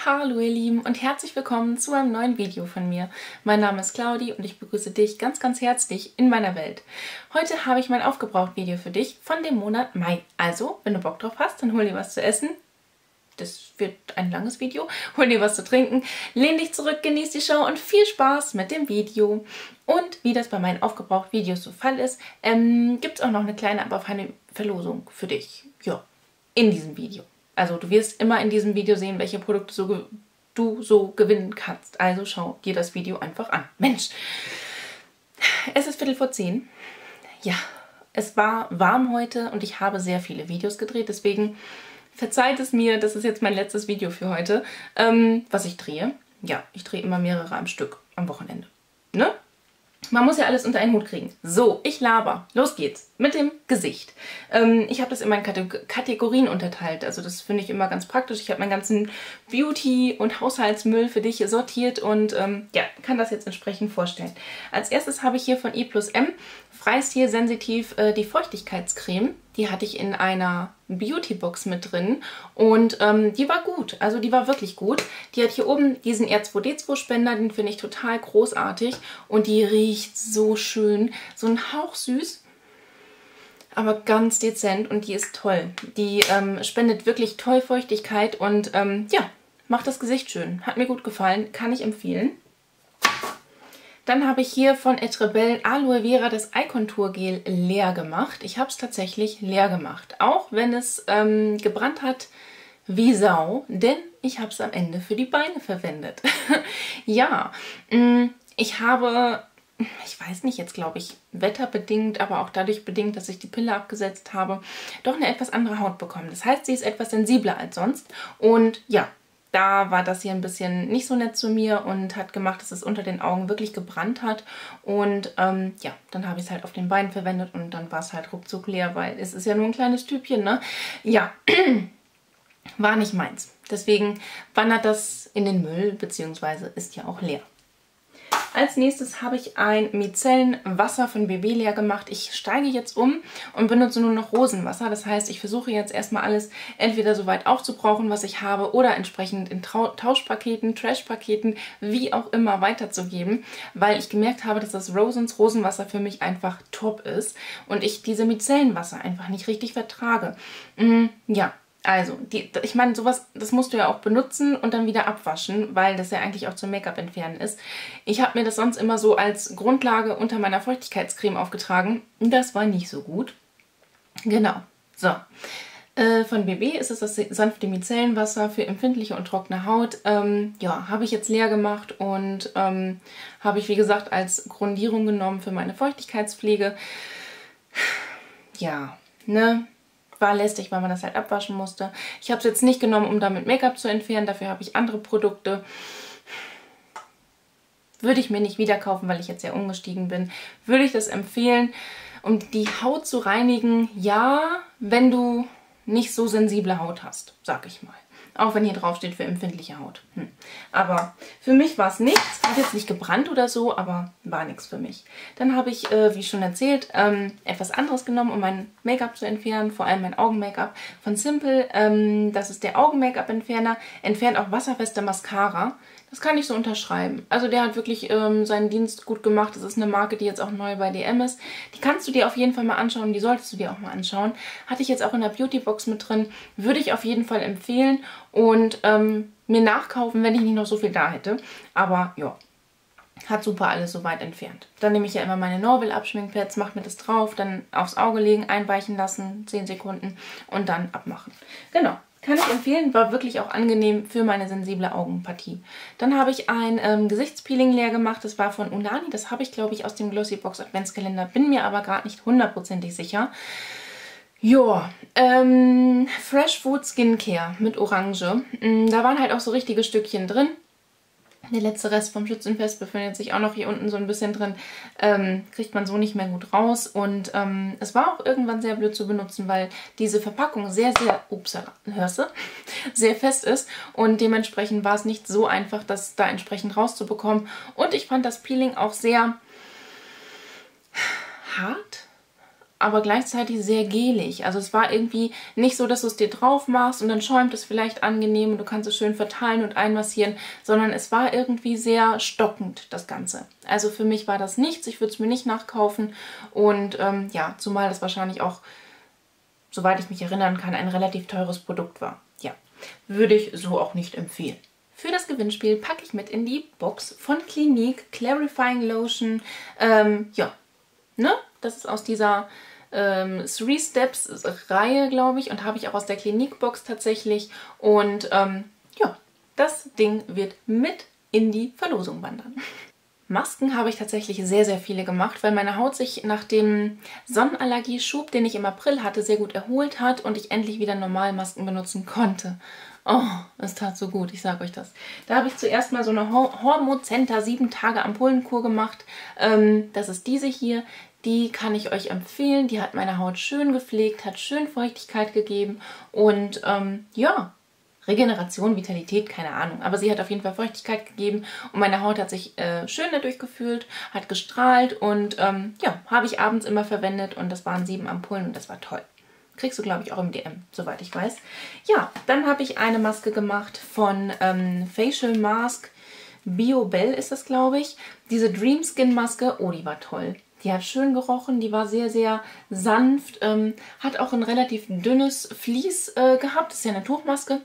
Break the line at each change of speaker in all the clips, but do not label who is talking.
Hallo ihr Lieben und herzlich willkommen zu einem neuen Video von mir. Mein Name ist Claudi und ich begrüße dich ganz, ganz herzlich in meiner Welt. Heute habe ich mein Aufgebraucht-Video für dich von dem Monat Mai. Also, wenn du Bock drauf hast, dann hol dir was zu essen. Das wird ein langes Video. Hol dir was zu trinken, lehn dich zurück, genieß die Show und viel Spaß mit dem Video. Und wie das bei meinen Aufgebraucht-Videos so Fall ist, gibt es auch noch eine kleine, aber feine Verlosung für dich. Ja, in diesem Video. Also du wirst immer in diesem Video sehen, welche Produkte du so gewinnen kannst. Also schau dir das Video einfach an. Mensch, es ist 9:45. Ja, es war warm heute und ich habe sehr viele Videos gedreht. Deswegen verzeiht es mir, das ist jetzt mein letztes Video für heute, was ich drehe. Ja, ich drehe immer mehrere am Stück am Wochenende. Ne? Man muss ja alles unter einen Hut kriegen. So, ich laber. Los geht's. Mit dem Gesicht. Ich habe das in meinen Kategorien unterteilt. Also das finde ich immer ganz praktisch. Ich habe meinen ganzen Beauty- und Haushaltsmüll für dich sortiert und ja, kann das jetzt entsprechend vorstellen. Als erstes habe ich hier von I+M Freistil sensitiv die Feuchtigkeitscreme. Die hatte ich in einer Beauty-Box mit drin und die war gut, also die war wirklich gut. Die hat hier oben diesen R2D2-Spender, den finde ich total großartig und die riecht so schön, so ein Hauch süß, aber ganz dezent und die ist toll. Die spendet wirklich toll Feuchtigkeit und ja, macht das Gesicht schön. Hat mir gut gefallen, kann ich empfehlen. Dann habe ich hier von Etrebell Aloe Vera das Eye Contour Gel leer gemacht. Ich habe es tatsächlich leer gemacht, auch wenn es gebrannt hat wie Sau, denn ich habe es am Ende für die Beine verwendet. Ja, ich habe, ich weiß nicht, jetzt glaube ich wetterbedingt, aber auch dadurch bedingt, dass ich die Pille abgesetzt habe, doch eine etwas andere Haut bekommen. Das heißt, sie ist etwas sensibler als sonst und ja, da war das hier ein bisschen nicht so nett zu mir und hat gemacht, dass es unter den Augen wirklich gebrannt hat. Und ja, dann habe ich es halt auf den Beinen verwendet und dann war es halt ruckzuck leer, weil es ist ja nur ein kleines Tübchen, ne? Ja, war nicht meins. Deswegen wandert das in den Müll, beziehungsweise ist ja auch leer. Als nächstes habe ich ein Micellenwasser von BB leer gemacht. Ich steige jetzt um und benutze nur noch Rosenwasser. Das heißt, ich versuche jetzt erstmal alles entweder so weit aufzubrauchen, was ich habe, oder entsprechend in Tauschpaketen, Trashpaketen, wie auch immer weiterzugeben, weil ich gemerkt habe, dass das Rosens Rosenwasser für mich einfach top ist und ich diese Micellenwasser einfach nicht richtig vertrage. Ja. Also, ich meine, sowas, das musst du ja auch benutzen und dann wieder abwaschen, weil das ja eigentlich auch zum Make-up entfernen ist. Ich habe mir das sonst immer so als Grundlage unter meiner Feuchtigkeitscreme aufgetragen. Das war nicht so gut. Genau. So. Von BB ist es das sanfte Micellenwasser für empfindliche und trockene Haut. Ja, habe ich jetzt leer gemacht und habe ich, wie gesagt, als Grundierung genommen für meine Feuchtigkeitspflege. Ja, ne? War lästig, weil man das halt abwaschen musste. Ich habe es jetzt nicht genommen, um damit Make-up zu entfernen. Dafür habe ich andere Produkte. Würde ich mir nicht wieder kaufen, weil ich jetzt ja umgestiegen bin. Würde ich das empfehlen, um die Haut zu reinigen? Ja, wenn du nicht so sensible Haut hast, sag ich mal. Auch wenn hier drauf steht für empfindliche Haut. Aber für mich war es nichts. Hat jetzt nicht gebrannt oder so, aber war nichts für mich. Dann habe ich, wie schon erzählt, etwas anderes genommen, um mein Make-up zu entfernen. Vor allem mein Augen-Make-up von Simple. Das ist der Augen-Make-up-Entferner. Entfernt auch wasserfeste Mascara. Das kann ich so unterschreiben. Also der hat wirklich seinen Dienst gut gemacht. Das ist eine Marke, die jetzt auch neu bei DM ist. Die kannst du dir auf jeden Fall mal anschauen. Die solltest du dir auch mal anschauen. Hatte ich jetzt auch in der Beauty-Box mit drin. Würde ich auf jeden Fall empfehlen. Und mir nachkaufen, wenn ich nicht noch so viel da hätte. Aber ja, hat super alles soweit entfernt. Dann nehme ich ja immer meine Norville Abschminkpads, mache mir das drauf, dann aufs Auge legen, einweichen lassen, 10 Sekunden und dann abmachen. Genau. Kann ich empfehlen, war wirklich auch angenehm für meine sensible Augenpartie. Dann habe ich ein Gesichtspeeling leer gemacht, das war von Unani. Das habe ich, glaube ich, aus dem Glossybox Adventskalender, bin mir aber gerade nicht hundertprozentig sicher. Ja, Fresh Food Skincare mit Orange. Da waren halt auch so richtige Stückchen drin. Der letzte Rest vom Schützenfest befindet sich auch noch hier unten so ein bisschen drin. Kriegt man so nicht mehr gut raus. Und es war auch irgendwann sehr blöd zu benutzen, weil diese Verpackung sehr, hörst du? Sehr fest ist. Und dementsprechend war es nicht so einfach, das da entsprechend rauszubekommen. Und ich fand das Peeling auch sehr hart. aber gleichzeitig sehr gelig. Also es war irgendwie nicht so, dass du es dir drauf machst und dann schäumt es vielleicht angenehm und du kannst es schön verteilen und einmassieren, sondern es war irgendwie sehr stockend, das Ganze. Also für mich war das nichts, ich würde es mir nicht nachkaufen und ja, zumal das wahrscheinlich auch, soweit ich mich erinnern kann, ein relativ teures Produkt war. Ja, würde ich so auch nicht empfehlen. Für das Gewinnspiel packe ich mit in die Box von Clinique Clarifying Lotion. Ja, ne? Das ist aus dieser 3 Steps Reihe, glaube ich. Und habe ich auch aus der Clinique Box tatsächlich. Und ja, das Ding wird mit in die Verlosung wandern. Masken habe ich tatsächlich sehr, sehr viele gemacht, weil meine Haut sich nach dem Sonnenallergieschub, den ich im April hatte, sehr gut erholt hat und ich endlich wieder normal Masken benutzen konnte. Oh, es tat so gut, ich sage euch das. Da habe ich zuerst mal so eine Hormocenter 7 Tage Ampullenkur gemacht. Das ist diese hier. Die kann ich euch empfehlen. Die hat meine Haut schön gepflegt, hat schön Feuchtigkeit gegeben und ja, Regeneration, Vitalität, keine Ahnung. Aber sie hat auf jeden Fall Feuchtigkeit gegeben und meine Haut hat sich schön dadurch gefühlt, hat gestrahlt und ja, habe ich abends immer verwendet und das waren 7 Ampullen und das war toll. Kriegst du, glaube ich, auch im DM, soweit ich weiß. Ja, dann habe ich eine Maske gemacht von Facial Mask. BioBell ist das, glaube ich. Diese Dream Skin Maske, oh, die war toll. Die hat schön gerochen, die war sehr, sehr sanft. Hat auch ein relativ dünnes Vlies gehabt. Das ist ja eine Tuchmaske.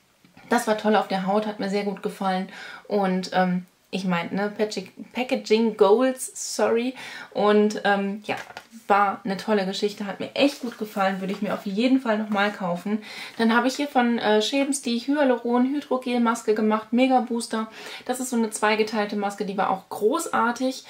Das war toll auf der Haut, hat mir sehr gut gefallen. Und ich meine, ne, Packaging Goals, sorry. Und ja, war eine tolle Geschichte, hat mir echt gut gefallen, würde ich mir auf jeden Fall nochmal kaufen. Dann habe ich hier von Shebens die Hyaluron Hydrogel Maske gemacht, Mega Booster. Das ist so eine zweigeteilte Maske, die war auch großartig.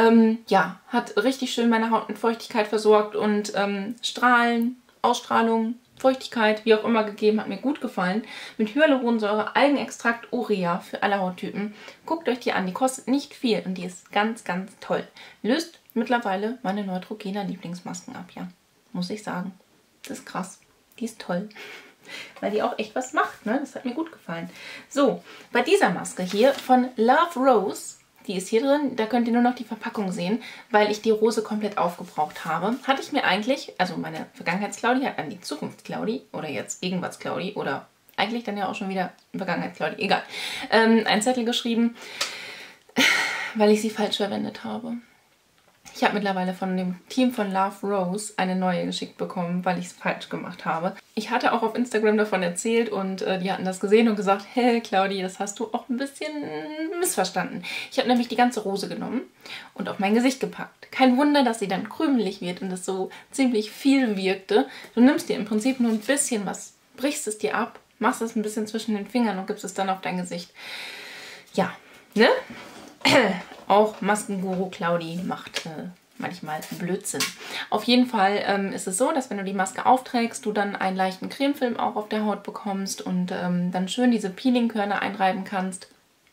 Ja, hat richtig schön meine Haut mit Feuchtigkeit versorgt und Strahlen, Ausstrahlung, Feuchtigkeit, wie auch immer gegeben, hat mir gut gefallen. Mit Hyaluronsäure, Algenextrakt, Urea für alle Hauttypen. Guckt euch die an, die kostet nicht viel und die ist ganz, ganz toll. Löst mittlerweile meine Neutrogena Lieblingsmasken ab, ja. Muss ich sagen. Das ist krass. Die ist toll. Weil die auch echt was macht, ne? Das hat mir gut gefallen. So, bei dieser Maske hier von Love Rose, die ist hier drin, da könnt ihr nur noch die Verpackung sehen, weil ich die Rose komplett aufgebraucht habe. Hatte ich mir eigentlich, also meine Vergangenheits-Claudi hat an die Zukunfts-Claudi oder jetzt Gegenwarts-Claudi oder eigentlich dann ja auch schon wieder Vergangenheits-Claudi, egal, einen Zettel geschrieben, weil ich sie falsch verwendet habe. Ich habe mittlerweile von dem Team von Love Rose eine neue geschickt bekommen, weil ich es falsch gemacht habe. Ich hatte auch auf Instagram davon erzählt und die hatten das gesehen und gesagt, hey Claudi, das hast du auch ein bisschen missverstanden. Ich habe nämlich die ganze Rose genommen und auf mein Gesicht gepackt. Kein Wunder, dass sie dann krümelig wird und das so ziemlich viel wirkte. Du nimmst dir im Prinzip nur ein bisschen was, brichst es dir ab, machst es ein bisschen zwischen den Fingern und gibst es dann auf dein Gesicht. Ja, ne? Auch Maskenguru Claudi macht manchmal Blödsinn. Auf jeden Fall ist es so, dass wenn du die Maske aufträgst, du dann einen leichten Cremefilm auch auf der Haut bekommst und dann schön diese Peelingkörner einreiben kannst.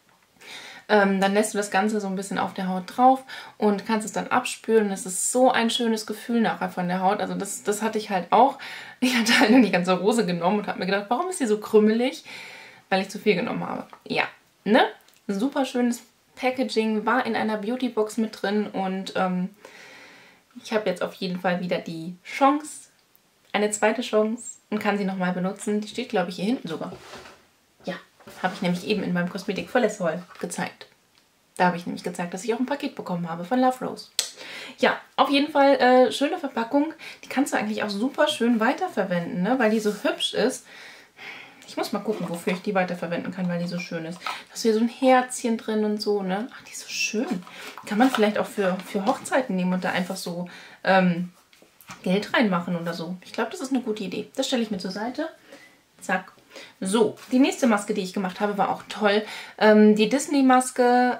Dann lässt du das Ganze so ein bisschen auf der Haut drauf und kannst es dann abspülen. Es ist so ein schönes Gefühl nachher von der Haut. Also das hatte ich halt auch. Ich hatte halt nur die ganze Rose genommen und habe mir gedacht, warum ist die so krümmelig? Weil ich zu viel genommen habe. Ja, ne? Super schönes Packaging, war in einer Beautybox mit drin und ich habe jetzt auf jeden Fall wieder die Chance, eine zweite Chance und kann sie nochmal benutzen. Die steht, glaube ich, hier hinten sogar. Ja, habe ich nämlich eben in meinem Kosmetik Volles Haul gezeigt. Da habe ich nämlich gezeigt, dass ich auch ein Paket bekommen habe von Love Rose. Ja, auf jeden Fall schöne Verpackung. Die kannst du eigentlich auch super schön weiterverwenden, ne? Weil die so hübsch ist. Ich muss mal gucken, wofür ich die weiterverwenden kann, weil die so schön ist. Da ist hier so ein Herzchen drin und so, ne? Ach, die ist so schön. Kann man vielleicht auch für Hochzeiten nehmen und da einfach so Geld reinmachen oder so. Ich glaube, das ist eine gute Idee. Das stelle ich mir zur Seite. Zack. So, die nächste Maske, die ich gemacht habe, war auch toll. Die Disney-Maske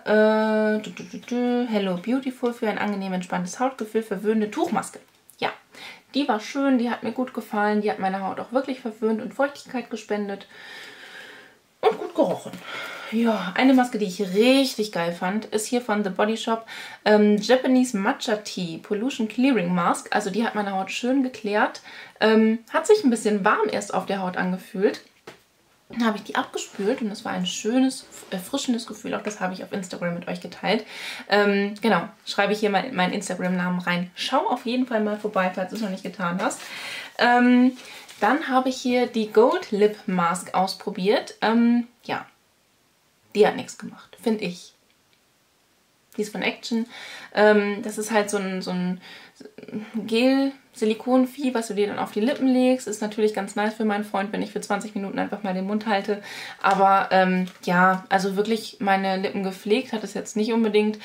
Hello Beautiful für ein angenehm entspanntes Hautgefühl, verwöhnende Tuchmaske. Ja, die war schön, die hat mir gut gefallen. Die hat meine Haut auch wirklich verwöhnt und Feuchtigkeit gespendet. Und gut gerochen. Ja, eine Maske, die ich richtig geil fand, ist hier von The Body Shop Japanese Matcha Tea Pollution Clearing Mask. Also die hat meine Haut schön geklärt. Hat sich ein bisschen warm erst auf der Haut angefühlt. Dann habe ich die abgespült und das war ein schönes, erfrischendes Gefühl. Auch das habe ich auf Instagram mit euch geteilt. Genau, schreibe ich hier mal meinen Instagram-Namen rein. Schau auf jeden Fall mal vorbei, falls du es noch nicht getan hast. Dann habe ich hier die Gold Lip Mask ausprobiert. Ja, die hat nichts gemacht, finde ich. Die ist von Action. Das ist halt so ein Gel-Silikonvieh, was du dir dann auf die Lippen legst. Ist natürlich ganz nice für meinen Freund, wenn ich für 20 Minuten einfach mal den Mund halte. Aber ja, also wirklich meine Lippen gepflegt hat es jetzt nicht unbedingt.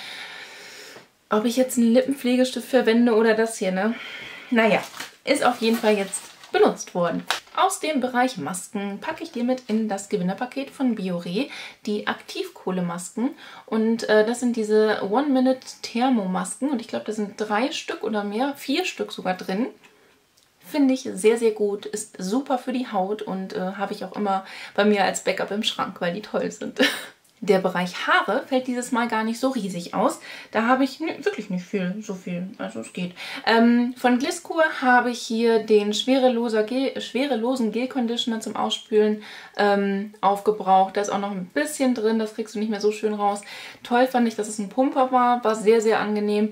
Ob ich jetzt einen Lippenpflegestift verwende oder das hier, ne? Naja, ist auf jeden Fall jetzt benutzt worden. Aus dem Bereich Masken packe ich dir mit in das Gewinnerpaket von Biore die Aktivkohlemasken. Und das sind diese One-Minute-Thermomasken. Und ich glaube, da sind 3 Stück oder mehr, 4 Stück sogar drin. Finde ich sehr, sehr gut. Ist super für die Haut und habe ich auch immer bei mir als Backup im Schrank, weil die toll sind. Der Bereich Haare fällt dieses Mal gar nicht so riesig aus. Da habe ich wirklich nicht so viel, also es geht. Von Gliskur habe ich hier den schwerelosen Gel-Conditioner zum Ausspülen aufgebraucht. Da ist auch noch ein bisschen drin, das kriegst du nicht mehr so schön raus. Toll fand ich, dass es ein Pumper war sehr, sehr angenehm.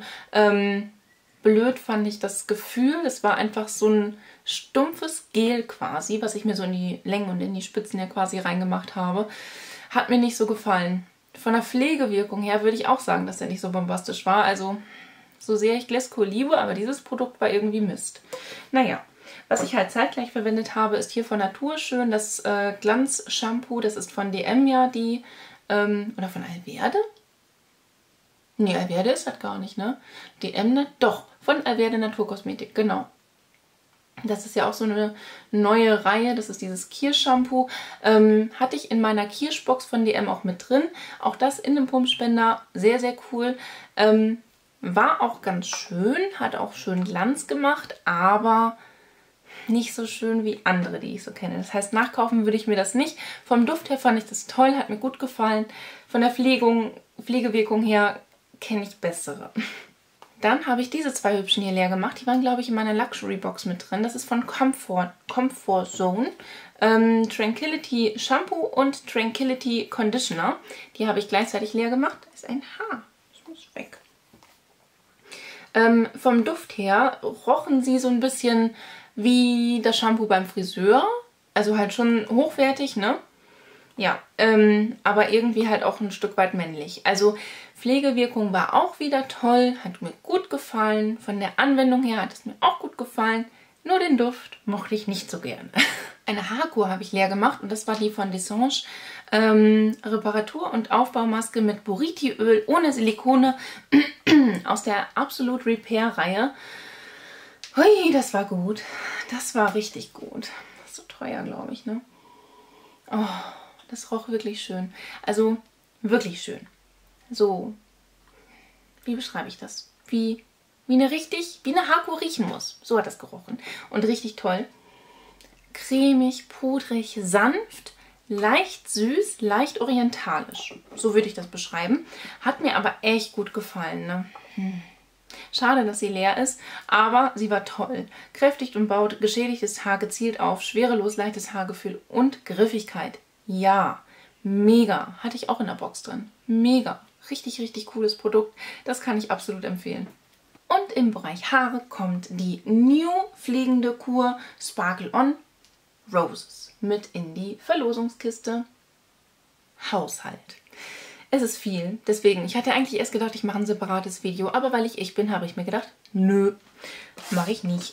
Blöd fand ich das Gefühl, es war einfach so ein stumpfes Gel quasi, was ich mir so in die Längen und in die Spitzen ja quasi reingemacht habe. Hat mir nicht so gefallen. Von der Pflegewirkung her würde ich auch sagen, dass der nicht so bombastisch war. Also, so sehr ich Gliskur liebe, aber dieses Produkt war irgendwie Mist. Naja, was ich halt zeitgleich verwendet habe, ist hier von Naturschön das Glanz-Shampoo. Das ist von DM ja die, oder von Alverde? Nee, Alverde ist das gar nicht, ne? DM, ne? Doch, von Alverde Naturkosmetik, genau. Das ist ja auch so eine neue Reihe, das ist dieses Kirsch-Shampoo. Hatte ich in meiner Kirschbox von DM auch mit drin. Auch das in einem Pumpspender, sehr, sehr cool. War auch ganz schön, hat auch schön Glanz gemacht, aber nicht so schön wie andere, die ich so kenne. Das heißt, nachkaufen würde ich mir das nicht. Vom Duft her fand ich das toll, hat mir gut gefallen. Von der Pflegewirkung her kenne ich bessere. Dann habe ich diese 2 hübschen hier leer gemacht. Die waren, glaube ich, in meiner Luxury-Box mit drin. Das ist von Comfort Zone. Tranquility Shampoo und Tranquility Conditioner. Die habe ich gleichzeitig leer gemacht. Das ist ein Haar. Das muss weg. Vom Duft her rochen sie so ein bisschen wie das Shampoo beim Friseur. Also halt schon hochwertig, ne? Ja, aber irgendwie halt auch ein Stück weit männlich. Also Pflegewirkung war auch wieder toll, hat mir gut gefallen. Von der Anwendung her hat es mir auch gut gefallen. Nur den Duft mochte ich nicht so gerne. Eine Haarkur habe ich leer gemacht und das war die von Dessange. Reparatur- und Aufbaumaske mit Buriti-Öl ohne Silikone aus der Absolute Repair-Reihe. Hui, das war gut. Das war richtig gut. Das ist so teuer, glaube ich, ne? Oh. Das roch wirklich schön. Also wirklich schön. So, wie beschreibe ich das? Wie eine Haarkur riechen muss. So hat das gerochen. Und richtig toll. Cremig, pudrig, sanft, leicht süß, leicht orientalisch. So würde ich das beschreiben. Hat mir aber echt gut gefallen, ne? Schade, dass sie leer ist, aber sie war toll. Kräftigt und baut geschädigtes Haar gezielt auf, schwerelos leichtes Haargefühl und Griffigkeit. Ja, mega. Hatte ich auch in der Box drin. Mega. Richtig, richtig cooles Produkt. Das kann ich absolut empfehlen. Und im Bereich Haare kommt die New Pflegende Kur Sparkle On Roses mit in die Verlosungskiste. Haushalt. Es ist viel, deswegen, ich hatte eigentlich erst gedacht, ich mache ein separates Video, aber weil ich bin, habe ich mir gedacht, nö, mache ich nicht.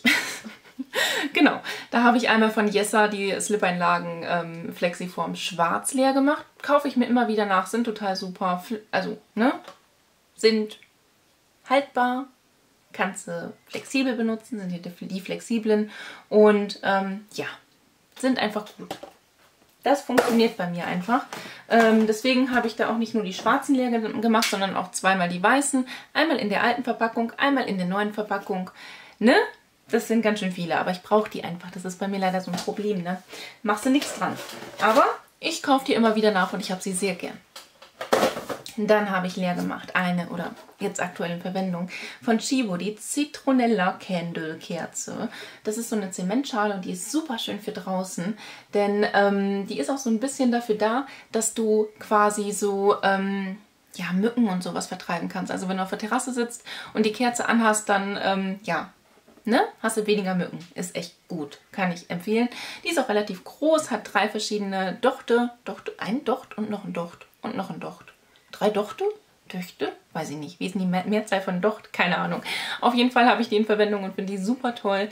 Genau, da habe ich einmal von Yessa die Slip-Einlagen Flexiform schwarz leer gemacht. Kaufe ich mir immer wieder nach, sind total super. Also, ne? Sind haltbar, kannst du flexibel benutzen, sind die flexiblen und ja, sind einfach gut. Das funktioniert bei mir einfach. Deswegen habe ich da auch nicht nur die schwarzen leer gemacht, sondern auch zweimal die weißen. Einmal in der alten Verpackung, einmal in der neuen Verpackung. Ne? Das sind ganz schön viele, aber ich brauche die einfach. Das ist bei mir leider so ein Problem, ne? Machst du nichts dran. Aber ich kaufe die immer wieder nach und ich habe sie sehr gern. Dann habe ich leer gemacht eine, oder jetzt aktuell in Verwendung, von Chibo, die Citronella Candle Kerze. Das ist so eine Zementschale und die ist super schön für draußen, denn die ist auch so ein bisschen dafür da, dass du quasi so ja, Mücken und sowas vertreiben kannst. Also wenn du auf der Terrasse sitzt und die Kerze anhast, dann ja, ne, hast du weniger Mücken. Ist echt gut, kann ich empfehlen. Die ist auch relativ groß, hat 3 verschiedene Dochte, ein Docht und noch ein Docht und noch ein Docht. 3 Dochte? Töchte? Weiß ich nicht. Wie ist denn die Mehrzahl von Docht? Keine Ahnung. Auf jeden Fall habe ich die in Verwendung und finde die super toll.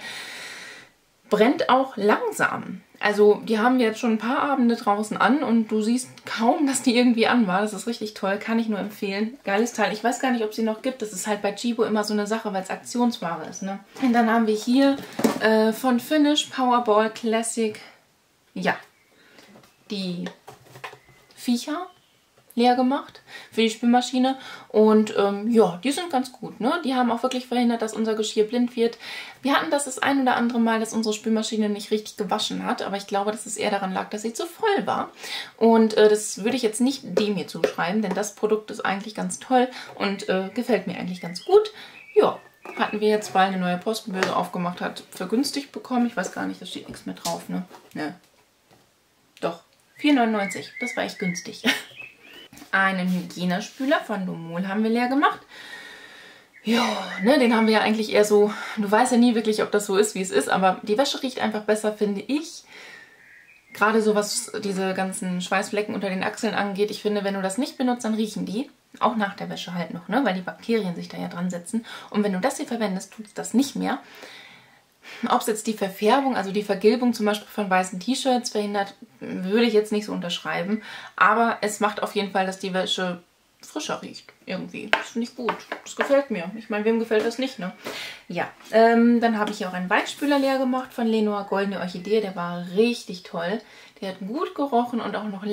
Brennt auch langsam. Also die haben wir jetzt schon ein paar Abende draußen an und du siehst kaum, dass die irgendwie an war. Das ist richtig toll, kann ich nur empfehlen. Geiles Teil. Ich weiß gar nicht, ob es sie noch gibt. Das ist halt bei Chibo immer so eine Sache, weil es Aktionsware ist. Ne? Und dann haben wir hier von Finish Powerball Classic, ja, die Viecher leer gemacht für die Spülmaschine und ja, die sind ganz gut, ne? Die haben auch wirklich verhindert, dass unser Geschirr blind wird. Wir hatten das ein oder andere Mal, dass unsere Spülmaschine nicht richtig gewaschen hat, aber ich glaube, dass es eher daran lag, dass sie zu voll war und das würde ich jetzt nicht dem hier zuschreiben, denn das Produkt ist eigentlich ganz toll und gefällt mir eigentlich ganz gut. Ja, hatten wir jetzt, weil eine neue Postenbörse aufgemacht hat, vergünstigt bekommen. Ich weiß gar nicht, da steht nichts mehr drauf, ne? Ne. Doch, 4,99, das war echt günstig. Einen Hygienespüler von Domol haben wir leer gemacht. Ja, ne, den haben wir ja eigentlich eher so, du weißt ja nie wirklich, ob das so ist, wie es ist, aber die Wäsche riecht einfach besser, finde ich. Gerade so, was diese ganzen Schweißflecken unter den Achseln angeht. Ich finde, wenn du das nicht benutzt, dann riechen die. Auch nach der Wäsche halt noch, ne, weil die Bakterien sich da ja dran setzen. Und wenn du das hier verwendest, tut es das nicht mehr. Ob es jetzt die Verfärbung, also die Vergilbung zum Beispiel von weißen T-Shirts verhindert, würde ich jetzt nicht so unterschreiben. Aber es macht auf jeden Fall, dass die Wäsche frischer riecht. Irgendwie. Das finde ich gut. Das gefällt mir. Ich meine, wem gefällt das nicht, ne? Ja. Dann habe ich hier auch einen Weichspüler leer gemacht von Lenor Goldene Orchidee. Der war richtig toll. Der hat gut gerochen und auch noch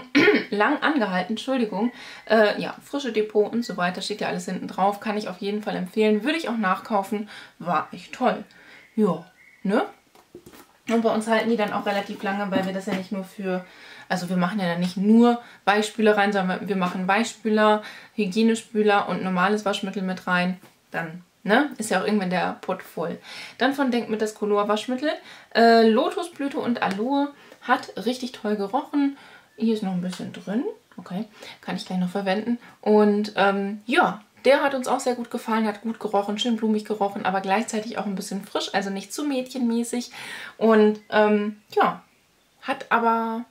lang angehalten. Entschuldigung. Ja, frische Depot und so weiter. Steht ja alles hinten drauf. Kann ich auf jeden Fall empfehlen. Würde ich auch nachkaufen. War echt toll. Ja, ne? Und bei uns halten die dann auch relativ lange, weil wir das ja nicht nur für, also wir machen ja dann nicht nur Weichspüler rein, sondern wir machen Weichspüler, Hygienespüler und normales Waschmittel mit rein. Dann, ne? Ist ja auch irgendwann der Pott voll. Dann von Denk mit das Color Waschmittel. Lotusblüte und Aloe hat richtig toll gerochen. Hier ist noch ein bisschen drin. Okay, kann ich gleich noch verwenden. Und ja, der hat uns auch sehr gut gefallen, hat gut gerochen, schön blumig gerochen, aber gleichzeitig auch ein bisschen frisch, also nicht zu mädchenmäßig. Und ja, hat aber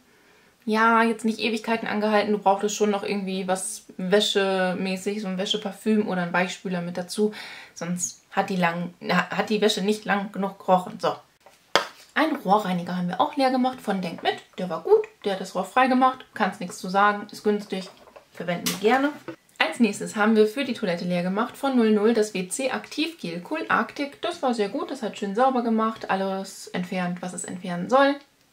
ja jetzt nicht Ewigkeiten angehalten. Du brauchtest schon noch irgendwie was wäschemäßig, so ein Wäscheparfüm oder ein Weichspüler mit dazu. Sonst hat die Wäsche nicht lang genug gerochen. So. Einen Rohrreiniger haben wir auch leer gemacht von Denk mit. Der war gut, der hat das Rohr frei gemacht. Kannst nichts zu sagen, ist günstig, verwenden wir gerne. Als nächstes haben wir für die Toilette leer gemacht von 00 das WC Aktivgel Cool Arctic. Das war sehr gut, das hat schön sauber gemacht, alles entfernt, was es entfernen soll.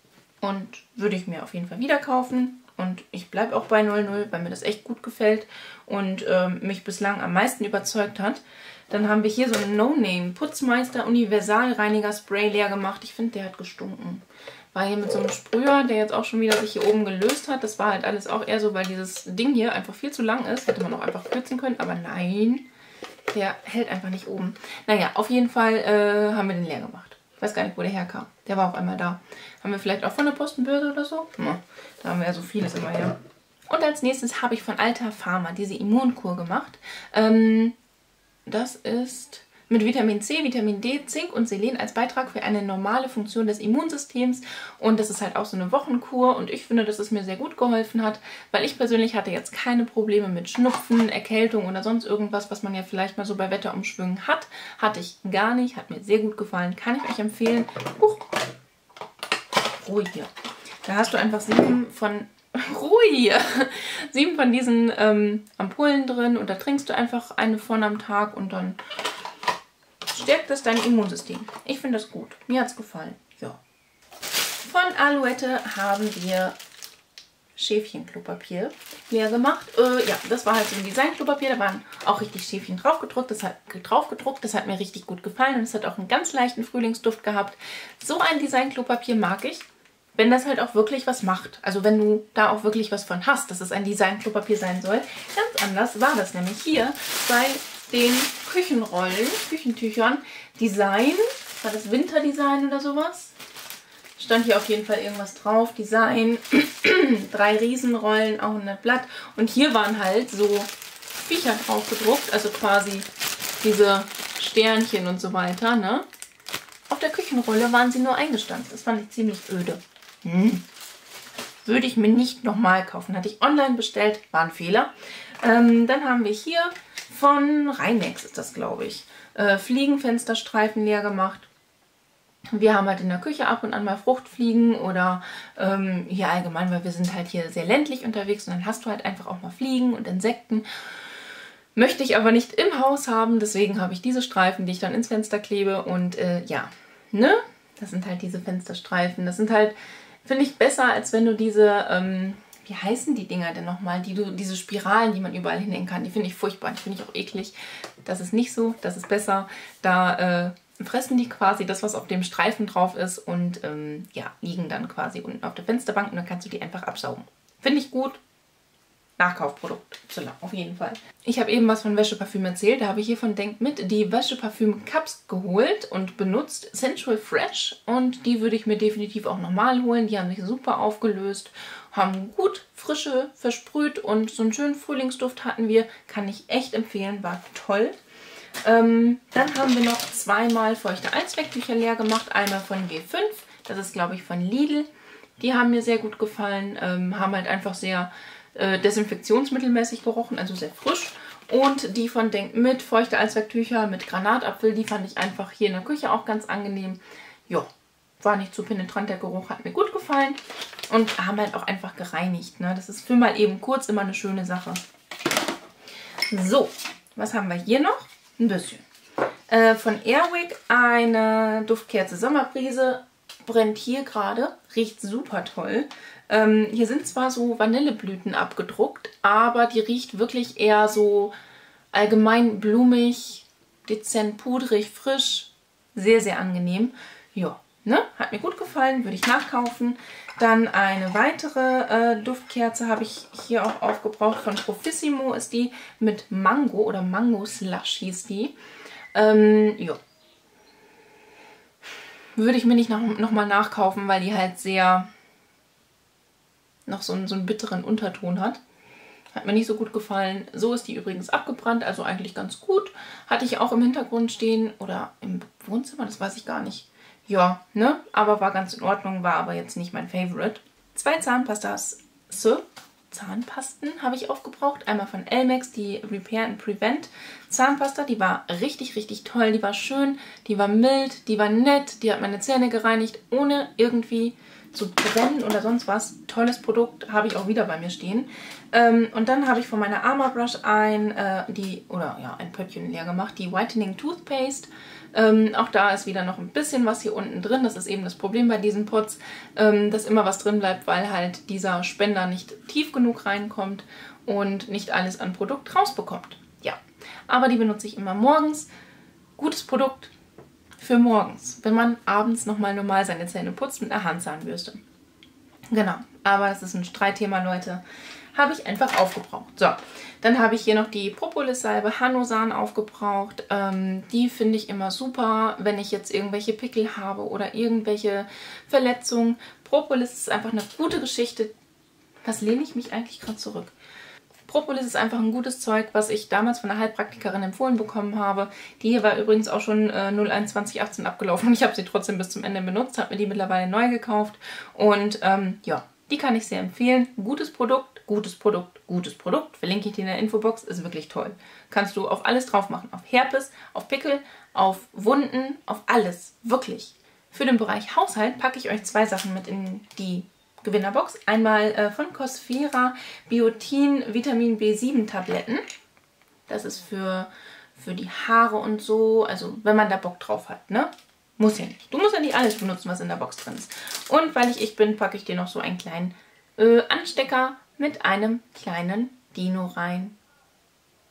Und würde ich mir auf jeden Fall wieder kaufen. Und ich bleibe auch bei 00, weil mir das echt gut gefällt und mich bislang am meisten überzeugt hat. Dann haben wir hier so einen No-Name Putzmeister Universalreiniger Spray leer gemacht. Ich finde, der hat gestunken. War hier mit so einem Sprüher, der jetzt auch schon wieder sich hier oben gelöst hat. Das war halt alles auch eher so, weil dieses Ding hier einfach viel zu lang ist. Hätte man auch einfach kürzen können, aber nein, der hält einfach nicht oben. Naja, auf jeden Fall haben wir den leer gemacht. Ich weiß gar nicht, wo der herkam. Der war auf einmal da. Haben wir vielleicht auch von der Postenbörse oder so? Ja, da haben wir ja so vieles immer her. Und als nächstes habe ich von Alta Pharma diese Immunkur gemacht. Das ist mit Vitamin C, Vitamin D, Zink und Selen als Beitrag für eine normale Funktion des Immunsystems. Und das ist halt auch so eine Wochenkur. Und ich finde, dass es mir sehr gut geholfen hat, weil ich persönlich hatte jetzt keine Probleme mit Schnupfen, Erkältung oder sonst irgendwas, was man ja vielleicht mal so bei Wetterumschwüngen hat. Hatte ich gar nicht, hat mir sehr gut gefallen. Kann ich euch empfehlen. Ruhe hier. Da hast du einfach 7 von... Ruhe hier! 7 von diesen Ampullen drin und da trinkst du einfach eine von am Tag und dann stärkt das dein Immunsystem. Ich finde das gut. Mir hat es gefallen. Ja. Von Alouette haben wir Schäfchenklopapier leer gemacht. Ja, das war halt so ein Designklopapier. Da waren auch richtig Schäfchen draufgedruckt. Das hat mir richtig gut gefallen und es hat auch einen ganz leichten Frühlingsduft gehabt. So ein Designklopapier mag ich. wenn das halt auch wirklich was macht. Also wenn du da auch wirklich was von hast, dass es ein Design-Klopapier sein soll. Ganz anders war das nämlich hier bei den Küchenrollen, Küchentüchern. Design, war das Winterdesign oder sowas? Stand hier auf jeden Fall irgendwas drauf. Design, 3 Riesenrollen, auch 100 Blatt. Und hier waren halt so Viecher drauf gedruckt, also quasi diese Sternchen und so weiter, ne? Auf der Küchenrolle waren sie nur eingestanzt. Das fand ich ziemlich öde. Würde ich mir nicht nochmal kaufen. Hatte ich online bestellt, war ein Fehler. Dann haben wir hier von Reinex, ist das glaube ich, Fliegenfensterstreifen leer gemacht. Wir haben halt in der Küche ab und an mal Fruchtfliegen oder hier allgemein, weil wir sind halt hier sehr ländlich unterwegs und dann hast du halt einfach auch mal Fliegen und Insekten. Möchte ich aber nicht im Haus haben, deswegen habe ich diese Streifen, die ich dann ins Fenster klebe und ja, ne? Das sind halt diese Fensterstreifen. Das sind halt, finde ich, besser, als wenn du diese, wie heißen die Dinger denn nochmal? Diese Spiralen, die man überall hinhängen kann, die finde ich furchtbar, die finde ich auch eklig. Das ist nicht so, das ist besser. Da fressen die quasi das, was auf dem Streifen drauf ist und ja, liegen dann quasi unten auf der Fensterbank und dann kannst du die einfach absaugen. Finde ich gut. Nachkaufprodukt, auf jeden Fall. Ich habe eben was von Wäscheparfüm erzählt. Da habe ich hier von Denk mit die Wäscheparfüm-Cups geholt und benutzt. Sensual Fresh. Und die würde ich mir definitiv auch nochmal holen. Die haben sich super aufgelöst, haben gut Frische versprüht und so einen schönen Frühlingsduft hatten wir. Kann ich echt empfehlen, war toll. Dann haben wir noch 2-mal feuchte Allzwecktücher leer gemacht. Einmal von G5, das ist glaube ich von Lidl. Die haben mir sehr gut gefallen, haben halt einfach sehr desinfektionsmittelmäßig gerochen, also sehr frisch. Und die von Denk mit, feuchte Allzwecktücher mit Granatapfel, die fand ich einfach hier in der Küche auch ganz angenehm. Ja, war nicht zu penetrant, der Geruch hat mir gut gefallen. Und haben halt auch einfach gereinigt, ne? Das ist für mal eben kurz immer eine schöne Sache. So, was haben wir hier noch? Ein bisschen. Von Airwick eine Duftkerze Sommerbrise. Brennt hier gerade, riecht super toll. Hier sind zwar so Vanilleblüten abgedruckt, aber die riecht wirklich eher so allgemein blumig, dezent pudrig, frisch. Sehr, sehr angenehm. Ja, ne? Hat mir gut gefallen, würde ich nachkaufen. Dann eine weitere Duftkerze habe ich hier auch aufgebraucht. Von Profissimo ist die mit Mango oder Mango Slush hieß die. Ja. Würde ich mir nicht nochmal nachkaufen, weil die halt sehr noch so einen bitteren Unterton hat. Hat mir nicht so gut gefallen. So ist die übrigens abgebrannt, also eigentlich ganz gut. Hatte ich auch im Hintergrund stehen oder im Wohnzimmer, das weiß ich gar nicht. Ja, ne? Aber war ganz in Ordnung, war aber jetzt nicht mein Favorite. 2 Zahnpasten habe ich aufgebraucht. Einmal von Elmex, die Repair and Prevent Zahnpasta. Die war richtig, richtig toll. Die war schön, die war mild, die war nett. Die hat meine Zähne gereinigt, ohne irgendwie zu brennen oder sonst was. Tolles Produkt, habe ich auch wieder bei mir stehen. Und dann habe ich von meiner Armor Brush ein Pöttchen leer gemacht, die Whitening Toothpaste. Auch da ist wieder noch ein bisschen was hier unten drin. Das ist eben das Problem bei diesen Pots, dass immer was drin bleibt, weil halt dieser Spender nicht tief genug reinkommt und nicht alles an Produkt rausbekommt. Ja, aber die benutze ich immer morgens. Gutes Produkt für morgens, wenn man abends nochmal normal seine Zähne putzt mit einer Handzahnbürste. Genau, aber das ist ein Streitthema, Leute. Habe ich einfach aufgebraucht. So, dann habe ich hier noch die Propolis-Salbe Hanosan aufgebraucht. Die finde ich immer super, wenn ich jetzt irgendwelche Pickel habe oder irgendwelche Verletzungen. Propolis ist einfach eine gute Geschichte. Was lehne ich mich eigentlich gerade zurück? Propolis ist einfach ein gutes Zeug, was ich damals von einer Heilpraktikerin empfohlen bekommen habe. Die hier war übrigens auch schon 01/2018 abgelaufen und ich habe sie trotzdem bis zum Ende benutzt, habe mir die mittlerweile neu gekauft und ja, die kann ich sehr empfehlen. Gutes Produkt, gutes Produkt, gutes Produkt. Verlinke ich dir in der Infobox, ist wirklich toll. Kannst du auf alles drauf machen, auf Herpes, auf Pickel, auf Wunden, auf alles, wirklich. Für den Bereich Haushalt packe ich euch 2 Sachen mit in die Gewinnerbox. Einmal von Cosfera Biotin Vitamin B7 Tabletten. Das ist für die Haare und so. Also wenn man da Bock drauf hat, ne? Muss ja nicht. Du musst ja nicht alles benutzen, was in der Box drin ist. Und weil ich bin, packe ich dir noch so einen kleinen Anstecker mit einem kleinen Dino rein.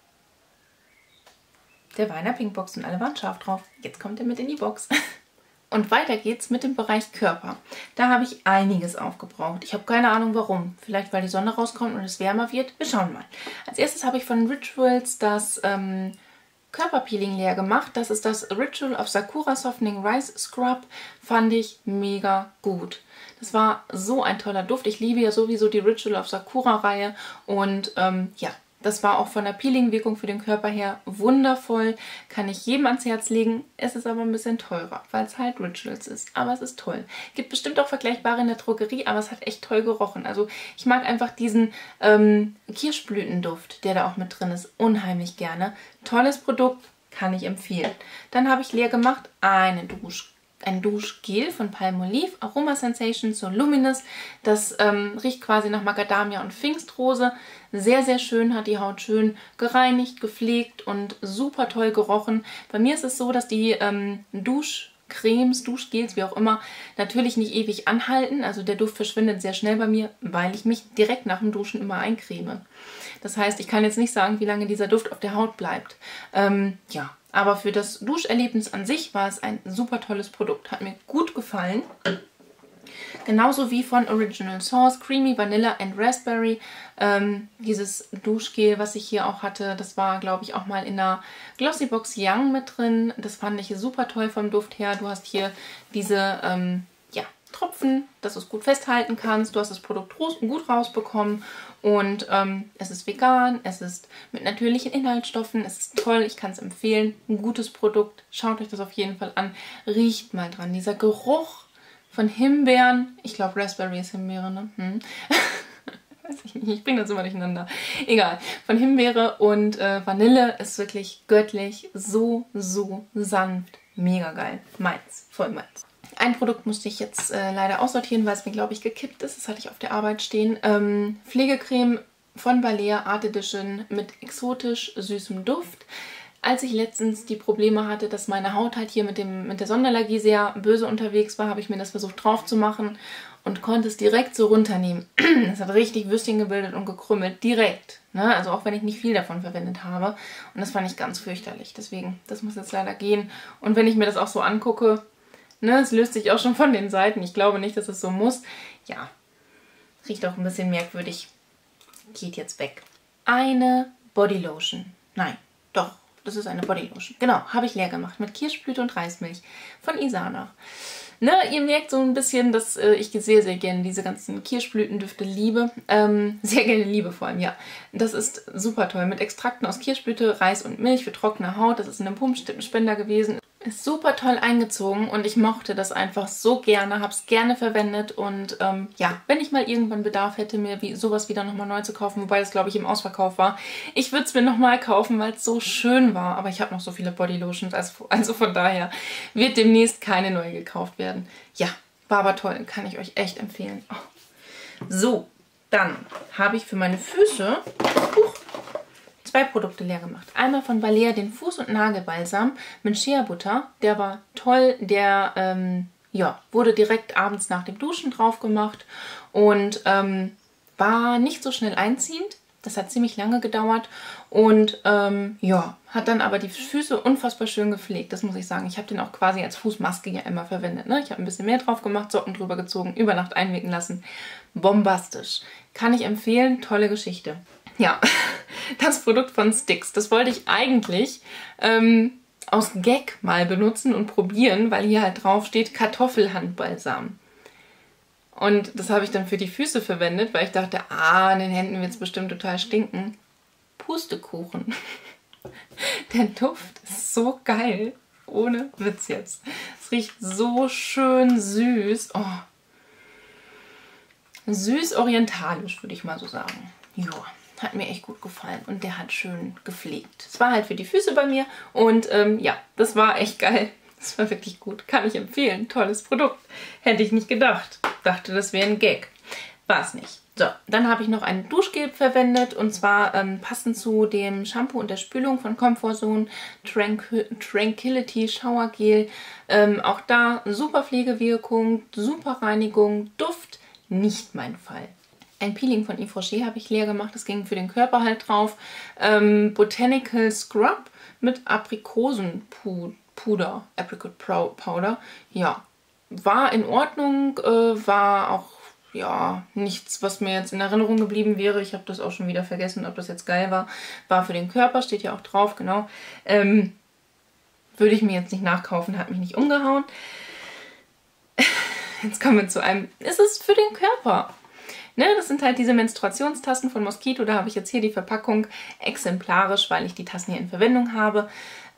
Der war in der Pinkbox und alle waren scharf drauf. Jetzt kommt er mit in die Box. Und weiter geht's mit dem Bereich Körper. Da habe ich einiges aufgebraucht. Ich habe keine Ahnung warum. Vielleicht weil die Sonne rauskommt und es wärmer wird. Wir schauen mal. Als erstes habe ich von Rituals das Körperpeeling leer gemacht. Das ist das Ritual of Sakura Softening Rice Scrub. Fand ich mega gut. Das war so ein toller Duft. Ich liebe ja sowieso die Ritual of Sakura Reihe. Und ja, das war auch von der Peeling-Wirkung für den Körper her wundervoll. Kann ich jedem ans Herz legen. Es ist aber ein bisschen teurer, weil es halt Rituals ist. Aber es ist toll. Gibt bestimmt auch vergleichbare in der Drogerie, aber es hat echt toll gerochen. Also ich mag einfach diesen Kirschblütenduft, der da auch mit drin ist, unheimlich gerne. Tolles Produkt, kann ich empfehlen. Dann habe ich leer gemacht ein Duschgel von Palmolive, Aroma Sensations so Luminous. Das riecht quasi nach Macadamia und Pfingstrose. Sehr, sehr schön, hat die Haut schön gereinigt, gepflegt und super toll gerochen. Bei mir ist es so, dass die Duschcremes, Duschgels, wie auch immer, natürlich nicht ewig anhalten. Also der Duft verschwindet sehr schnell bei mir, weil ich mich direkt nach dem Duschen immer eincreme. Das heißt, ich kann jetzt nicht sagen, wie lange dieser Duft auf der Haut bleibt. Ja. Aber für das Duscherlebnis an sich war es ein super tolles Produkt. Hat mir gut gefallen. Genauso wie von Original Source, Creamy Vanilla and Raspberry. Dieses Duschgel, was ich hier auch hatte, das war, glaube ich, auch mal in der Glossybox Young mit drin. Das fand ich super toll vom Duft her. Du hast hier diese Tropfen, dass du es gut festhalten kannst. Du hast das Produkt gut rausbekommen und es ist vegan, es ist mit natürlichen Inhaltsstoffen, es ist toll, ich kann es empfehlen. Ein gutes Produkt, schaut euch das auf jeden Fall an. Riecht mal dran, dieser Geruch von Himbeeren, ich glaube Raspberry ist Himbeere, ne? Weiß ich nicht, ich bringe das immer durcheinander. Egal, von Himbeere und Vanille ist wirklich göttlich, so sanft, mega geil. Meins, voll meins. Ein Produkt musste ich jetzt leider aussortieren, weil es mir, glaube ich, gekippt ist. Das hatte ich auf der Arbeit stehen. Pflegecreme von Balea Art Edition mit exotisch süßem Duft. Als ich letztens die Probleme hatte, dass meine Haut halt hier mit der Sonnenallergie sehr böse unterwegs war, habe ich mir das versucht drauf zu machen und konnte es direkt so runternehmen. Es hat richtig Würstchen gebildet und gekrümmelt, direkt. Ne? Also auch wenn ich nicht viel davon verwendet habe. Und das fand ich ganz fürchterlich. Deswegen, das muss jetzt leider gehen. Und wenn ich mir das auch so angucke, ne, es löst sich auch schon von den Seiten. Ich glaube nicht, dass es so muss. Ja, riecht auch ein bisschen merkwürdig. Geht jetzt weg. Eine Bodylotion. Nein, doch, das ist eine Bodylotion. Genau, habe ich leer gemacht mit Kirschblüte und Reismilch von Isana. Ne, ihr merkt so ein bisschen, dass ich sehr, sehr gerne diese ganzen Kirschblütendüfte liebe. Sehr gerne liebe vor allem, ja. Das ist super toll. Mit Extrakten aus Kirschblüte, Reis und Milch für trockene Haut. Das ist in einem Pumpspender gewesen. Ist super toll eingezogen und ich mochte das einfach so gerne, habe es gerne verwendet und ja, wenn ich mal irgendwann Bedarf hätte, mir sowas wieder nochmal neu zu kaufen, wobei das, glaube ich, im Ausverkauf war, ich würde es mir nochmal kaufen, weil es so schön war, aber ich habe noch so viele Bodylotions, also von daher wird demnächst keine neue gekauft werden. Ja, war aber toll, kann ich euch echt empfehlen. Oh. So, dann habe ich für meine Füße zwei Produkte leer gemacht. Einmal von Balea den Fuß- und Nagelbalsam mit Shea Butter. Der war toll. Der ja, wurde direkt abends nach dem Duschen drauf gemacht und war nicht so schnell einziehend. Das hat ziemlich lange gedauert und ja, hat dann aber die Füße unfassbar schön gepflegt. Das muss ich sagen. Ich habe den auch quasi als Fußmaske ja immer verwendet. Ne? Ich habe ein bisschen mehr drauf gemacht, Socken drüber gezogen, über Nacht einwickeln lassen. Bombastisch. Kann ich empfehlen. Tolle Geschichte. Ja, das Produkt von Stix, das wollte ich eigentlich aus Gag mal benutzen und probieren, weil hier halt drauf steht Kartoffelhandbalsam. Und das habe ich dann für die Füße verwendet, weil ich dachte, an den Händen wird es bestimmt total stinken. Pustekuchen. Der Duft ist so geil. Ohne Witz jetzt. Es riecht so schön süß. Oh. Süß-orientalisch, würde ich mal so sagen. Ja. Hat mir echt gut gefallen und der hat schön gepflegt. Es war halt für die Füße bei mir und ja, das war echt geil. Das war wirklich gut. Kann ich empfehlen. Tolles Produkt. Hätte ich nicht gedacht. Dachte, das wäre ein Gag. War es nicht. So, dann habe ich noch ein Duschgel verwendet und zwar passend zu dem Shampoo und der Spülung von Comfort Zone Tranquility Shower Gel. Auch da super Pflegewirkung, super Reinigung, Duft. Nicht mein Fall. Ein Peeling von Yves Rocher habe ich leer gemacht. Das ging für den Körper halt drauf. Botanical Scrub mit Aprikosenpulver. Puder, Apricot Powder. Ja, war in Ordnung, war auch ja nichts, was mir jetzt in Erinnerung geblieben wäre. Ich habe das auch schon wieder vergessen, ob das jetzt geil war. War für den Körper, steht ja auch drauf, genau. Würde ich mir jetzt nicht nachkaufen, hat mich nicht umgehauen. Jetzt kommen wir zu einem, ist es für den Körper? Ne, das sind halt diese Menstruationstassen von Mosquito. Da habe ich jetzt hier die Verpackung exemplarisch, weil ich die Tassen hier in Verwendung habe.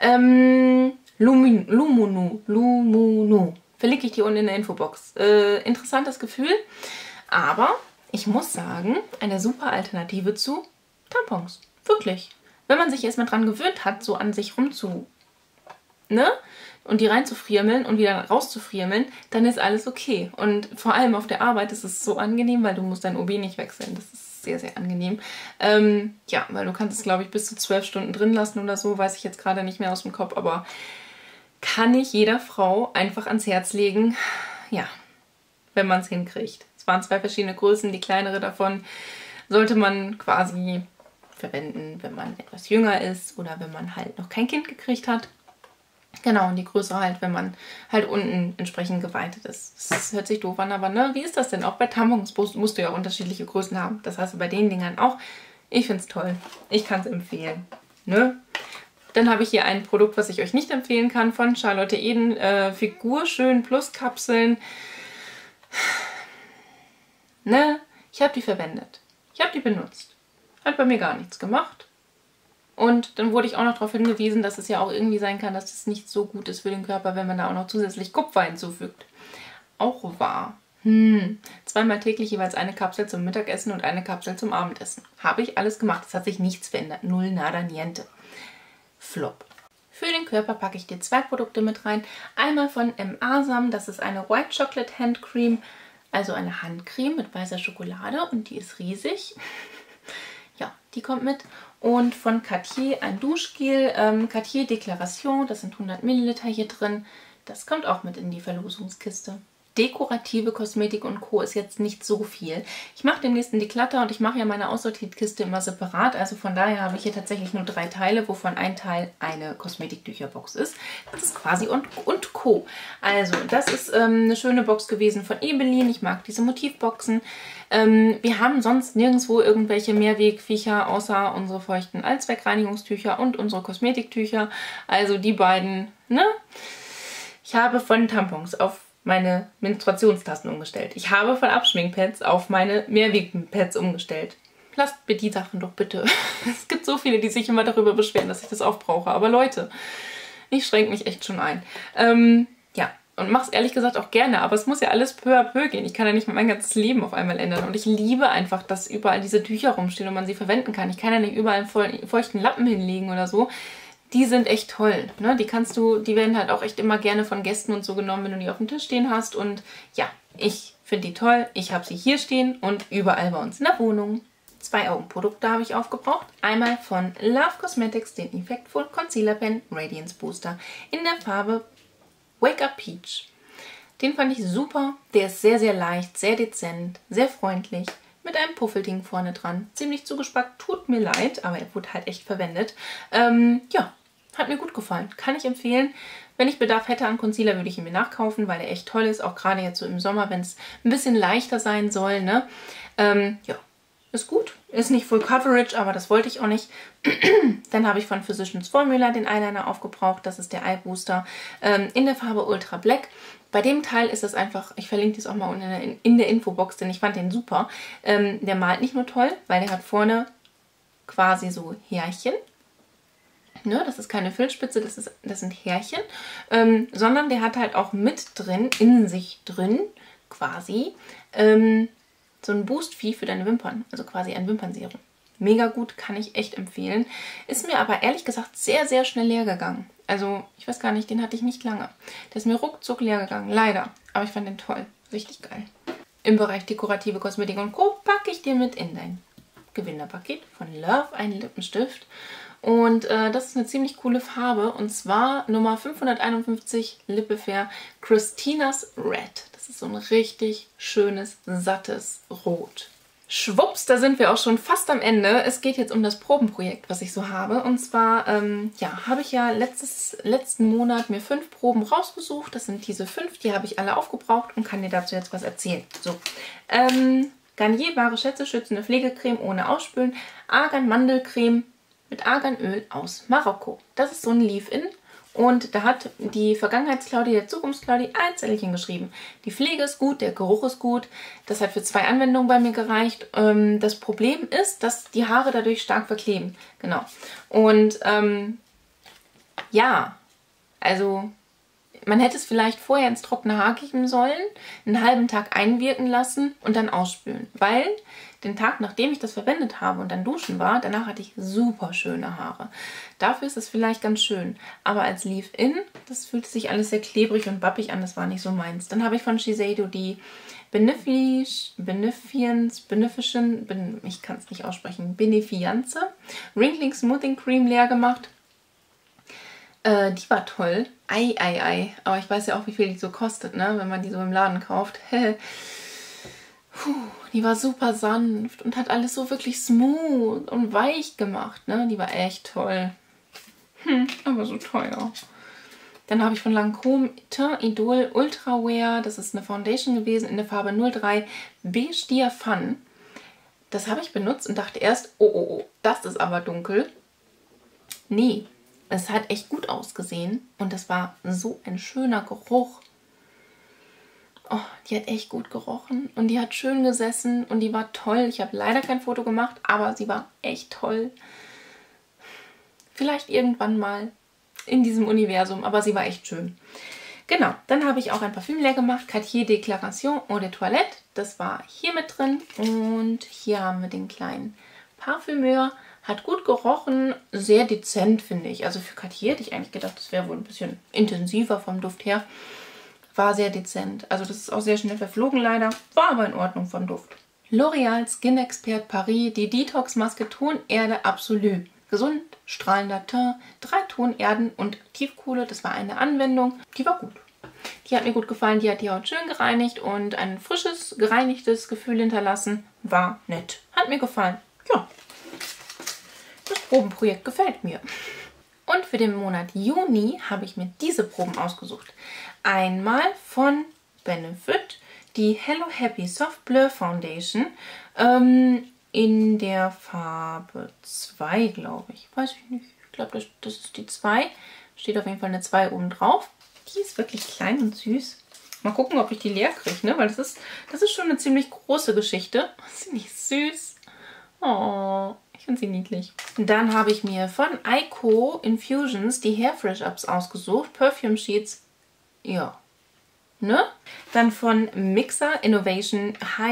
Lumunu. Verlinke ich dir unten in der Infobox. Interessantes Gefühl, aber ich muss sagen, eine super Alternative zu Tampons. Wirklich. Wenn man sich erstmal dran gewöhnt hat, so an sich ne? Und die reinzufriemeln und wieder rauszufriemeln, dann ist alles okay. Und vor allem auf der Arbeit ist es so angenehm, weil du musst dein OB nicht wechseln. Das ist sehr, sehr angenehm. Ja, weil du kannst es, glaube ich, bis zu 12 Stunden drin lassen oder so. Weiß ich jetzt gerade nicht mehr aus dem Kopf, aber kann ich jeder Frau einfach ans Herz legen. Ja, wenn man es hinkriegt. Es waren 2 verschiedene Größen. Die kleinere davon sollte man quasi verwenden, wenn man etwas jünger ist oder wenn man halt noch kein Kind gekriegt hat. Genau, und die Größe halt, wenn man halt unten entsprechend geweitet ist. Das hört sich doof an, aber ne, wie ist das denn? Auch bei Tampons musst du ja auch unterschiedliche Größen haben. Das hast du bei den Dingern auch. Ich finde es toll. Ich kann es empfehlen. Ne? Dann habe ich hier ein Produkt, was ich euch nicht empfehlen kann, von Charlotte Eden. Figurschön Plus Kapseln. Ne? Ich habe die verwendet. Ich habe die benutzt. Hat bei mir gar nichts gemacht. Und dann wurde ich auch noch darauf hingewiesen, dass es ja auch irgendwie sein kann, dass es nicht so gut ist für den Körper, wenn man da auch noch zusätzlich Kupfer hinzufügt. Auch wahr. 2-mal täglich jeweils eine Kapsel zum Mittagessen und eine Kapsel zum Abendessen. Habe ich alles gemacht. Es hat sich nichts verändert. Null, nada, niente. Flop. Für den Körper packe ich dir 2 Produkte mit rein. Einmal von M. Asam. Das ist eine White Chocolate Hand Cream. Also eine Handcreme mit weißer Schokolade. Und die ist riesig. Ja, die kommt mit. Und von Cartier ein Duschgel, Cartier Déclaration, das sind 100 Milliliter hier drin. Das kommt auch mit in die Verlosungskiste. Dekorative Kosmetik und Co. ist jetzt nicht so viel. Ich mache demnächst in die Klatter und ich mache ja meine Aussortiertkiste immer separat. Also von daher habe ich hier tatsächlich nur 3 Teile, wovon ein Teil eine Kosmetiktücherbox ist. Das ist quasi und Co. Also das ist eine schöne Box gewesen von Ebelin. Ich mag diese Motivboxen. Wir haben sonst nirgendwo irgendwelche Mehrwegviecher, außer unsere feuchten Allzweckreinigungstücher und unsere Kosmetiktücher. Also die beiden, ne? Ich habe von Tampons auf meine Menstruationstassen umgestellt. Ich habe von Abschminkpads auf meine Mehrwegpads umgestellt. Lasst mir die Sachen doch bitte. Es gibt so viele, die sich immer darüber beschweren, dass ich das aufbrauche. Aber Leute, ich schränke mich echt schon ein. Ja, und mache es ehrlich gesagt auch gerne. Aber es muss ja alles peu à peu gehen. Ich kann ja nicht mein ganzes Leben auf einmal ändern. Und ich liebe einfach, dass überall diese Tücher rumstehen und man sie verwenden kann. Ich kann ja nicht überall einen feuchten Lappen hinlegen oder so. Die sind echt toll, ne? Die werden halt auch echt immer gerne von Gästen und so genommen, wenn du die auf dem Tisch stehen hast. Und ja, ich finde die toll. Ich habe sie hier stehen und überall bei uns in der Wohnung. 2 Augenprodukte habe ich aufgebraucht. Einmal von Love Cosmetics den Effectful Concealer Pen Radiance Booster in der Farbe Wake Up Peach. Den fand ich super. Der ist sehr, sehr leicht, sehr dezent, sehr freundlich. Mit einem Puffelding vorne dran. Ziemlich zugespackt, tut mir leid, aber er wurde halt echt verwendet. Ja, hat mir gut gefallen. Kann ich empfehlen. Wenn ich Bedarf hätte an Concealer, würde ich ihn mir nachkaufen, weil er echt toll ist. Auch gerade jetzt so im Sommer, wenn es ein bisschen leichter sein soll. Ne? Ja, ist gut. Ist nicht Full Coverage, aber das wollte ich auch nicht. Dann habe ich von Physicians Formula den Eyeliner aufgebraucht. Das ist der Eye Booster in der Farbe Ultra Black. Bei dem Teil ist es einfach, ich verlinke das auch mal in der Infobox, denn ich fand den super. Der malt nicht nur toll, weil der hat vorne quasi so Härchen. Ne, das ist keine Filzspitze, das sind Härchen. Sondern der hat halt auch mit drin, in sich drin, quasi, so ein Boost-Vieh für deine Wimpern. Also quasi ein Wimpernserum. Mega gut, kann ich echt empfehlen. Ist mir aber ehrlich gesagt sehr, sehr schnell leer gegangen. Also, ich weiß gar nicht, den hatte ich nicht lange. Der ist mir ruckzuck leer gegangen, leider. Aber ich fand den toll. Richtig geil. Im Bereich dekorative Kosmetik und Co. packe ich dir mit in dein Gewinnerpaket von Love einen Lippenstift. Und das ist eine ziemlich coole Farbe. Und zwar Nummer 551 Lippe Fair Christina's Red. Das ist so ein richtig schönes, sattes Rot. Schwupps, da sind wir auch schon fast am Ende. Es geht jetzt um das Probenprojekt, was ich so habe. Und zwar, habe ich ja letzten Monat mir 5 Proben rausgesucht. Das sind diese 5, die habe ich alle aufgebraucht und kann dir dazu jetzt was erzählen. So, Garnier wahre Schätze schützende Pflegecreme ohne Ausspülen. Argan Mandelcreme mit Arganöl aus Marokko. Das ist so ein Leave-In. Und da hat die Vergangenheits-Claudi, der Zukunfts-Claudi, ein Zettelchen geschrieben. Die Pflege ist gut, der Geruch ist gut. Das hat für 2 Anwendungen bei mir gereicht. Das Problem ist, dass die Haare dadurch stark verkleben. Genau. Und ja, also man hätte es vielleicht vorher ins trockene Haar geben sollen, einen halben Tag einwirken lassen und dann ausspülen. Weil den Tag, nachdem ich das verwendet habe und dann duschen war, danach hatte ich super schöne Haare. Dafür ist es vielleicht ganz schön. Aber als Leave-In, das fühlte sich alles sehr klebrig und bappig an, das war nicht so meins. Dann habe ich von Shiseido die Beneficence, ich kann es nicht aussprechen, Benefiance Wrinkling Smoothing Cream leer gemacht. Die war toll. Ei. Aber ich weiß ja auch, wie viel die so kostet, ne? Wenn man die so im Laden kauft. Die war super sanft und hat alles so wirklich smooth und weich gemacht, ne? Die war echt toll. Aber so teuer. Dann habe ich von Lancôme Teint Idol Ultra Wear. Das ist eine Foundation gewesen in der Farbe 03 Beige Dia Fun. Das habe ich benutzt und dachte erst, oh, das ist aber dunkel. Nee. Es hat echt gut ausgesehen und das war so ein schöner Geruch. Oh, die hat echt gut gerochen und die hat schön gesessen und die war toll. Ich habe leider kein Foto gemacht, aber sie war echt toll. Vielleicht irgendwann mal in diesem Universum, aber sie war echt schön. Genau, dann habe ich auch ein Parfüm leer gemacht. Cartier Déclaration Eau de Toilette. Das war hier mit drin und hier haben wir den kleinen Parfümeur. Hat gut gerochen, sehr dezent, finde ich. Also für Cartier hätte ich eigentlich gedacht, das wäre wohl ein bisschen intensiver vom Duft her. War sehr dezent. Also das ist auch sehr schnell verflogen leider. War aber in Ordnung vom Duft. L'Oreal Skin Expert Paris, die Detox-Maske Tonerde Absolu. Gesund, strahlender Teint, 3 Tonerden und Tiefkohle. Das war eine Anwendung. Die war gut. Die hat mir gut gefallen. Die hat die Haut schön gereinigt und ein frisches, gereinigtes Gefühl hinterlassen. War nett. Hat mir gefallen. Ja. Das Probenprojekt gefällt mir. Und für den Monat Juni habe ich mir diese Proben ausgesucht. Einmal von Benefit die Hello Happy Soft Blur Foundation in der Farbe 2, glaube ich. Weiß ich nicht. Ich glaube, das ist die 2. Steht auf jeden Fall eine 2 oben drauf. Die ist wirklich klein und süß. Mal gucken, ob ich die leer kriege, ne? Weil das ist schon eine ziemlich große Geschichte. Ist die nicht süß? Oh, ich finde sie niedlich. Dann habe ich mir von Eiko Infusions die Hair Fresh Ups ausgesucht. Perfume Sheets. Ja. Ne? Dann von Mixer Innovation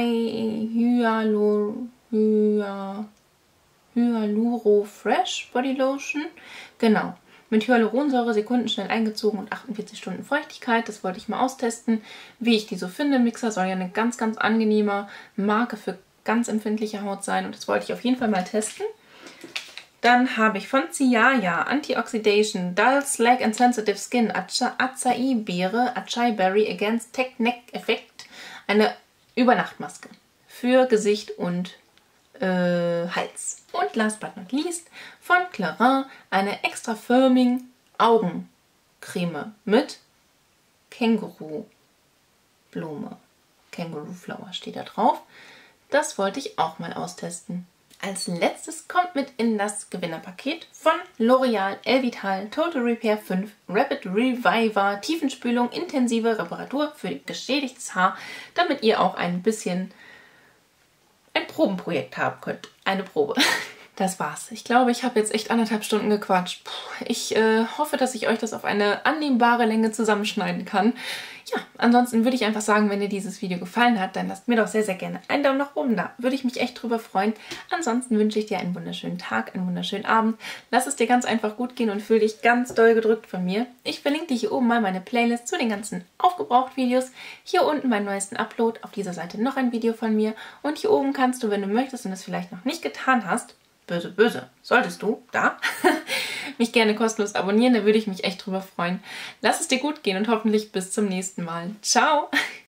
Hyaluro Fresh Body Lotion. Genau. Mit Hyaluronsäure sekundenschnell eingezogen und 48 Stunden Feuchtigkeit. Das wollte ich mal austesten, wie ich die so finde. Mixer soll ja eine ganz, ganz angenehme Marke für ganz empfindliche Haut sein und das wollte ich auf jeden Fall mal testen. Dann habe ich von Ciaya Antioxidation Dull Slag and Sensitive Skin Acai Beere Acai Berry Against Tech Neck Effekt eine Übernachtmaske für Gesicht und Hals. Und last but not least von Clarins eine extra firming Augencreme mit Kängurublume. Kangaroo Flower steht da drauf. Das wollte ich auch mal austesten. Als letztes kommt mit in das Gewinnerpaket von L'Oreal Elvital Total Repair 5 Rapid Reviver Tiefenspülung intensive Reparatur für geschädigtes Haar, damit ihr auch ein bisschen ein Probenprojekt haben könnt. Eine Probe. Das war's. Ich glaube, ich habe jetzt echt 1,5 Stunden gequatscht. Ich hoffe, dass ich euch das auf eine annehmbare Länge zusammenschneiden kann. Ja, ansonsten würde ich einfach sagen, wenn dir dieses Video gefallen hat, dann lasst mir doch sehr, sehr gerne einen Daumen nach oben da. Würde ich mich echt drüber freuen. Ansonsten wünsche ich dir einen wunderschönen Tag, einen wunderschönen Abend. Lass es dir ganz einfach gut gehen und fühl dich ganz doll gedrückt von mir. Ich verlinke dir hier oben mal meine Playlist zu den ganzen Aufgebraucht-Videos. Hier unten meinen neuesten Upload. Auf dieser Seite noch ein Video von mir. Und hier oben kannst du, wenn du möchtest und es vielleicht noch nicht getan hast, böse, solltest du, da, mich gerne kostenlos abonnieren, da würde ich mich echt drüber freuen. Lass es dir gut gehen und hoffentlich bis zum nächsten Mal. Ciao!